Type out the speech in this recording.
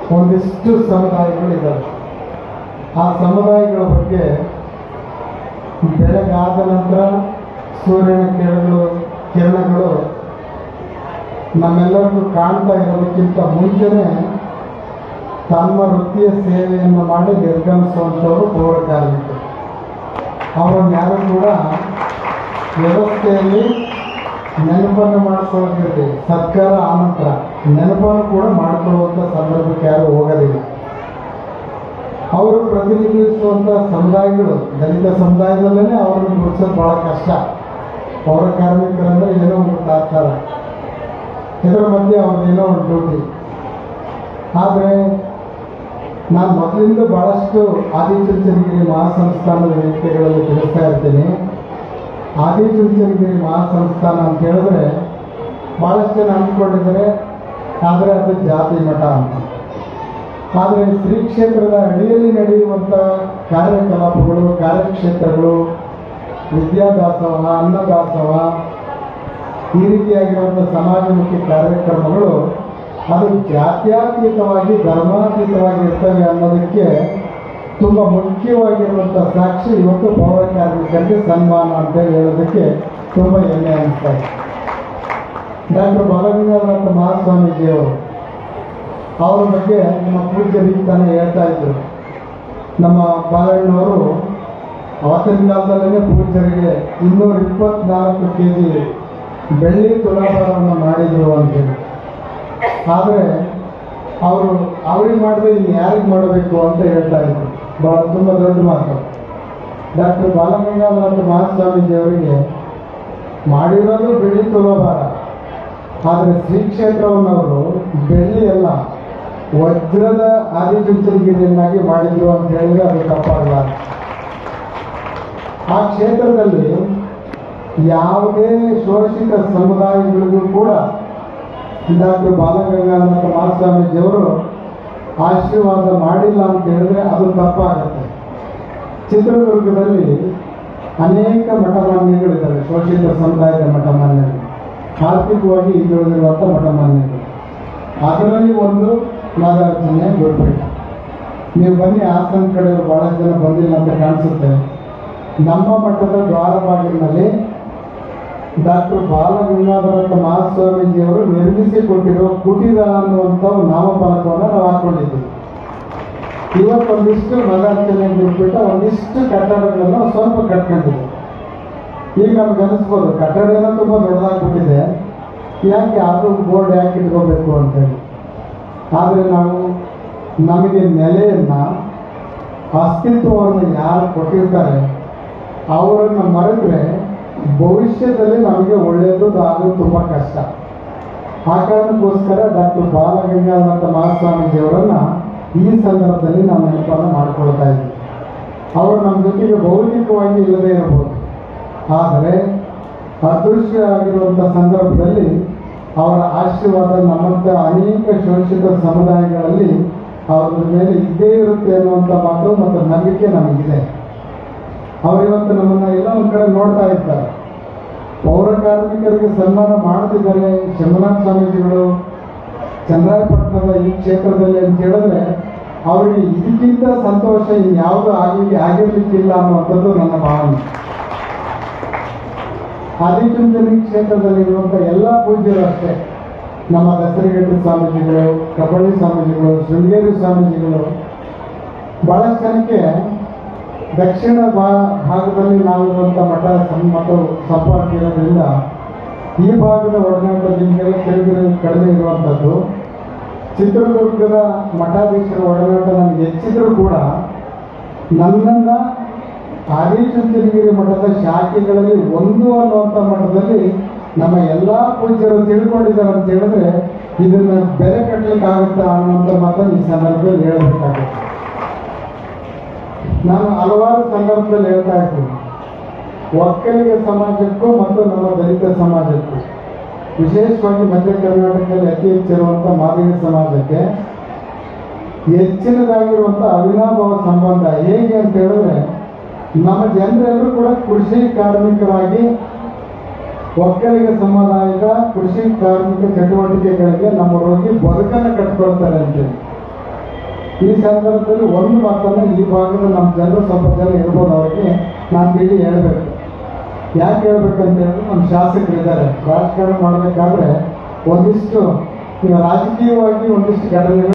ಒಂದಿಷ್ಟು ಸಮುದಾಯಗಳಿದ್ದಾವೆ. ಆ ಸಮುದಾಯಗಳ ಬಗ್ಗೆ ಬೆಳಗಾದ ನಂತರ ಸೂರ್ಯನ ಕಿರಣಗಳು ನಮ್ಮೆಲ್ಲರಿಗೂ ಕಾಣ್ತಾ ಇರೋದಕ್ಕಿಂತ ಮುಂಚೆನೇ ತಮ್ಮ ವೃತ್ತಿಯ ಸೇವೆಯನ್ನು ಮಾಡಿ ನಿರ್ಗಮಿಸುವಂಥವರು ಪೌರ ಕಾರ್ಮಿಕರು. ಅವರನ್ನು ಯಾರು ಕೂಡ ವ್ಯವಸ್ಥೆಯಲ್ಲಿ ನೆನಪನ್ನು ಮಾಡಿಕೊಳ್ಳೋದಿರಲಿ, ಸರ್ಕಾರ ಆನಂತರ ನೆನಪನ್ನು ಕೂಡ ಮಾಡಿಕೊಳ್ಳುವಂಥ ಸಂದರ್ಭಕ್ಕೆ ಯಾರು ಹೋಗೋದಿಲ್ಲ. ಅವರು ಪ್ರತಿನಿಧಿಸುವಂಥ ಸಮುದಾಯಗಳು ದಲಿತ ಸಮುದಾಯದಲ್ಲೇ ಅವರನ್ನು ಗುರುತಿಸೋದು ಭಾಳ ಕಷ್ಟ. ಪೌರ ಕಾರ್ಮಿಕರಂದರೆ ಏನೋ ಒಂದು ತಾತ್ಸಾರ, ಇದರ ಮಧ್ಯೆ ಅವ್ರದ್ದೇನೋ ಒಂದು ಡ್ಯೂಟಿ. ಆದರೆ ನಾನು ಮೊದಲಿಂದ ಭಾಳಷ್ಟು ಆದಿಚುಂಚನಗಿರಿ ಮಹಾಸಂಸ್ಥಾನದ ವೇದಿಕೆಗಳಲ್ಲಿ ತಿಳಿಸ್ತಾ ಇರ್ತೀನಿ. ಆದಿಚುಂಚನಗಿರಿ ಮಹಾಸಂಸ್ಥಾನ ಅಂತ ಹೇಳಿದ್ರೆ ಭಾಳಷ್ಟು ಜನ ಅಂದ್ಕೊಂಡಿದ್ದಾರೆ, ಆದರೆ ಅದು ಜಾತಿ ಮಠ ಅಂತ. ಆದರೆ ಶ್ರೀ ಕ್ಷೇತ್ರದ ಅಡಿಯಲ್ಲಿ ನಡೆಯುವಂಥ ಕಾರ್ಯಕಲಾಪಗಳು, ಕಾರ್ಯಕ್ಷೇತ್ರಗಳು, ವಿದ್ಯಾದಾಸೋಹ, ಅನ್ನದಾಸೋಹ, ಈ ರೀತಿಯಾಗಿರುವಂಥ ಸಮಾಜಮುಖಿ ಕಾರ್ಯಕ್ರಮಗಳು ಅದು ಜಾತ್ಯತೀತವಾಗಿ ಧರ್ಮಾತೀತವಾಗಿ ಇರ್ತವೆ ಅನ್ನೋದಕ್ಕೆ ತುಂಬ ಮುಖ್ಯವಾಗಿರುವಂಥ ಸಾಕ್ಷಿ ಇವತ್ತು ಪೌರ ಕಾರ್ಮಿಕರಿಗೆ ಸನ್ಮಾನ ಅಂತ ಹೇಳೋದಕ್ಕೆ ತುಂಬ ಹೆಮ್ಮೆ ಅನಿಸ್ತಾ ಇದೆ. ಡಾಕ್ಟರ್ ಬಾಲಗಂಗಾಧರ ಮಹಾಸ್ವಾಮೀಜಿಯವರು ಅವರ ಬಗ್ಗೆ ನಮ್ಮ ಪೂಜ್ಯರಿಗೆ ತಾನೇ ಹೇಳ್ತಾ ಇದ್ರು. ನಮ್ಮ ಬಾಲಣ್ಣವರು ಅವತ್ತಿನ ಕಾಲದಲ್ಲೇ ಪೂಜ್ಯರಿಗೆ 224 kg ಬೆಳ್ಳಿ ತುಲಾಭಾರವನ್ನು ಮಾಡಿದರು ಅಂತೇಳಿ. ಆದರೆ ಅವ್ರಿಗೆ ಮಾಡಿದ್ರೆ ಇನ್ನು ಯಾರಿಗೆ ಮಾಡಬೇಕು ಅಂತ ಹೇಳ್ತಾ ಇದ್ರು. ಭಾಳ ತುಂಬ ದೊಡ್ಡ ಮಾತು. ಡಾಕ್ಟರ್ ಬಾಲಗಂಗಾಧರ ಮಹಾಸ್ವಾಮೀಜಿಯವರಿಗೆ ಮಾಡಿರೋದು ಬೆಳ್ಳಿ ತುಲಾಭಾರ, ಆದರೆ ಶ್ರೀ ಕ್ಷೇತ್ರವನ್ನು ಅವರು ಬೆಳ್ಳಿ ಅಲ್ಲ ವಜ್ರದ ಆದಿಚುಂಚನಗಿರಿಯನ್ನಾಗಿ ಮಾಡಿದ್ರು ಅಂತ ಹೇಳಿದ್ರೆ ಅದು ತಪ್ಪಾಗಲ್ಲ. ಆ ಕ್ಷೇತ್ರದಲ್ಲಿ ಯಾವುದೇ ಶೋಷಿತ ಸಮುದಾಯಗಳಿಗೂ ಕೂಡ ಡಾಕ್ಟರ್ ಬಾಲಗಂಗಾಧರ ಮಹಾಸ್ವಾಮೀಜಿಯವರು ಆಶೀರ್ವಾದ ಮಾಡಿಲ್ಲ ಅಂತ ಹೇಳಿದ್ರೆ ಅದು ತಪ್ಪಾಗುತ್ತೆ. ಚಿತ್ರದುರ್ಗದಲ್ಲಿ ಅನೇಕ ಮಠಮಾನ್ಯಗಳಿದ್ದಾರೆ, ಶೋಷಿತ ಸಮುದಾಯದ ಮಠಮಾನ್ಯಗಳು, ಆರ್ಥಿಕವಾಗಿ ಹಿಂದುಳಿದಿರುವಂಥ ಮಠಮಾನ್ಯಗಳು. ಅದರಲ್ಲಿ ಒಂದು ನಾಗಾರ್ಜುನ ಗುರುಪೀಠ. ನೀವು ಬನ್ನಿ, ಹಾಸನ ಕಡೆ ಭಾಳಷ್ಟು ಜನ ಬಂದಿಲ್ಲ ಅಂತ ಕಾಣಿಸುತ್ತೆ. ನಮ್ಮ ಮಠದ ದ್ವಾರಬಾಗಿಲಿನಲ್ಲಿ ಡಾಕ್ಟರ್ ಬಾಲಗಂಗಾಧರ ಮಹಾಸ್ವಾಮೀಜಿಯವರು ನಿರ್ಮಿಸಿಕೊಟ್ಟಿರೋ ಕುಟೀರ ಅನ್ನುವಂಥ ನಾಮಫಲಕವನ್ನು ನಾವು ಹಾಕ್ಕೊಂಡಿದ್ದೀವಿ. ಇವತ್ತೊಂದಿಷ್ಟು ನಾಗಾರ್ಜುನ ಗುರುಪೀಠ ಒಂದಿಷ್ಟು ಕಟ್ಟಡಗಳನ್ನು ಸ್ವಲ್ಪ ಕಟ್ಕೊಂಡಿದೆ. ಈಗ ನಮ್ಗೆ ಅನಿಸ್ಬೋದು ಕಟ್ಟಡ ಏನೋ ತುಂಬ ದೊಡ್ಡದಾಗ್ಬಿಟ್ಟಿದೆ, ಯಾಕೆ ಅದು ಬೋರ್ಡ್ ಯಾಕೆ ಇಟ್ಕೋಬೇಕು ಅಂತೇಳಿ. ಆದರೆ ನಾವು ನಮಗೆ ನೆಲೆಯನ್ನು, ಅಸ್ತಿತ್ವವನ್ನು ಯಾರು ಕೊಟ್ಟಿರ್ತಾರೆ ಅವರನ್ನು ಮರೆತರೆ ಭವಿಷ್ಯದಲ್ಲಿ ನಮಗೆ ಒಳ್ಳೆಯದು ಆಗೋದು ತುಂಬ ಕಷ್ಟ. ಆ ಕಾರಣಕ್ಕೋಸ್ಕರ ಡಾಕ್ಟರ್ ಬಾಲಗಂಗಾಧರ ಮಹಾಸ್ವಾಮೀಜಿಯವರನ್ನು ಈ ಸಂದರ್ಭದಲ್ಲಿ ನಾವು ನೆನಪನ್ನು ಮಾಡಿಕೊಳ್ತಾ ಇದ್ದೀವಿ. ಅವರು ನಮ್ಮ ಜೊತೆಗೆ ಭೌತಿಕವಾಗಿ ಇಲ್ಲದೇ ಇರಬಹುದು, ಆದರೆ ಅದೃಶ್ಯ ಆಗಿರುವಂಥ ಸಂದರ್ಭದಲ್ಲಿ ಅವರ ಆಶೀರ್ವಾದ ನಮ್ಮಂಥ ಅನೇಕ ಶೋಷಿತ ಸಮುದಾಯಗಳಲ್ಲಿ ಅವರ ಮೇಲೆ ಇದ್ದೇ ಇರುತ್ತೆ ಅನ್ನುವಂಥ ಮಾತು ಮತ್ತು ನಂಬಿಕೆ ನಮಗಿದೆ. ಅವರಿವತ್ತು ನಮ್ಮನ್ನು ಎಲ್ಲ ಒಂದು ಕಡೆ ನೋಡ್ತಾ ಇರ್ತಾರೆ. ಪೌರ ಕಾರ್ಮಿಕರಿಗೆ ಸನ್ಮಾನ ಮಾಡ್ತಿದ್ದಾರೆ ಶಂಭುನಾಥ ಸ್ವಾಮೀಜಿಗಳು ಚನ್ನರಾಯಪಟ್ಟಣದ ಈ ಕ್ಷೇತ್ರದಲ್ಲಿ ಅಂತ ಹೇಳಿದ್ರೆ ಅವರಿಗೆ ಇದಕ್ಕಿಂತ ಸಂತೋಷ ಇನ್ಯಾವುದೂ ಆಗಿರಲಿಕ್ಕಿಲ್ಲ ಅನ್ನುವಂಥದ್ದು ನನ್ನ ಭಾವನೆ. ಆದಿಚುಂಚನಗಿರಿ ಕ್ಷೇತ್ರದಲ್ಲಿರುವಂಥ ಎಲ್ಲ ಪೂಜ್ಯರು ಅಷ್ಟೇ, ನಮ್ಮ ದಸರಿಗಟ್ಟಿ ಸ್ವಾಮೀಜಿಗಳು, ಕಬ್ಬಳ್ಳಿ ಸ್ವಾಮೀಜಿಗಳು, ಶೃಂಗೇರಿ ಸ್ವಾಮೀಜಿಗಳು, ಭಾಳಷ್ಟು ಜನಕ್ಕೆ ದಕ್ಷಿಣ ಭಾಗದಲ್ಲಿ ನಾವಿರುವಂಥ ಮಠ ಮತ್ತು ಸಂಪರ್ಕ ಇರೋದ್ರಿಂದ ಈ ಭಾಗದ ಒಡನಾಟ ನಿಮಗೆಲ್ಲ ಕಡಿಮೆ ಇರುವಂಥದ್ದು. ಚಿತ್ರದುರ್ಗದ ಮಠಾಧೀಶರ ಒಡನಾಟ ನನಗೆ ಹೆಚ್ಚಿದ್ರೂ ಕೂಡ ನನ್ನನ್ನು ಆದಿಚುಂಚನಗಿರಿ ಮಠದ ಶಾಖೆಗಳಲ್ಲಿ ಒಂದು ಅನ್ನುವಂಥ ಮಠದಲ್ಲಿ ನಮ್ಮ ಎಲ್ಲ ಪೂಜ್ಯರು ತಿಳ್ಕೊಂಡಿದ್ದಾರೆ ಅಂತ ಹೇಳಿದ್ರೆ ಇದನ್ನು ಬೆಲೆ ಕಟ್ಟಲಿಕ್ಕಾಗುತ್ತಾ ಅನ್ನುವಂಥ ಮಾತನ್ನು ಈ ಸಂದರ್ಭದಲ್ಲಿ ಹೇಳಬೇಕಾಗುತ್ತೆ. ನಾನು ಹಲವಾರು ಸಂದರ್ಭದಲ್ಲಿ ಹೇಳ್ತಾ ಇರ್ತೀನಿ, ಒಕ್ಕಲಿಗ ಸಮಾಜಕ್ಕೂ ಮತ್ತು ನಮ್ಮ ದಲಿತ ಸಮಾಜಕ್ಕೂ, ವಿಶೇಷವಾಗಿ ಮಧ್ಯ ಕರ್ನಾಟಕದಲ್ಲಿ ಅತಿ ಹೆಚ್ಚಿರುವಂಥ ಮಾದಿಗ ಸಮಾಜಕ್ಕೆ ಹೆಚ್ಚಿನದಾಗಿರುವಂಥ ಅವಿನಾಭಾವ ಸಂಬಂಧ ಹೇಗೆ ಅಂತ ಹೇಳಿದ್ರೆ, ನಮ್ಮ ಜನರೆಲ್ಲರೂ ಕೂಡ ಕೃಷಿ ಕಾರ್ಮಿಕರಾಗಿ ಒಕ್ಕಲಿಗ ಸಮುದಾಯದ ಕೃಷಿ ಕಾರ್ಮಿಕ ಚಟುವಟಿಕೆಗಳಿಗೆ ನಮ್ಮ ಹೋಗಿ ಬದುಕನ್ನು ಕಟ್ಕೊಳ್ತಾರೆ ಅಂತೇಳಿ. ಈ ಸಂದರ್ಭದಲ್ಲಿ ಒಂದು ಮಾತನ್ನು ಈ ಭಾಗದ ನಮ್ಮ ಜನರು ಸ್ವಲ್ಪ ಜನ ಇರ್ಬೋದು, ಅವರಿಗೆ ನಾನು ತಿಳಿ ಹೇಳಬೇಕು. ಯಾಕೆ ಹೇಳ್ಬೇಕಂತ ಹೇಳಿದ್ರೆ ನಮ್ಮ ಶಾಸಕರಿದ್ದಾರೆ, ರಾಜಕಾರಣ ಮಾಡಬೇಕಾದ್ರೆ ಒಂದಿಷ್ಟು ಈಗ ರಾಜಕೀಯವಾಗಿ ಒಂದಿಷ್ಟು ಘಟನೆಗಳು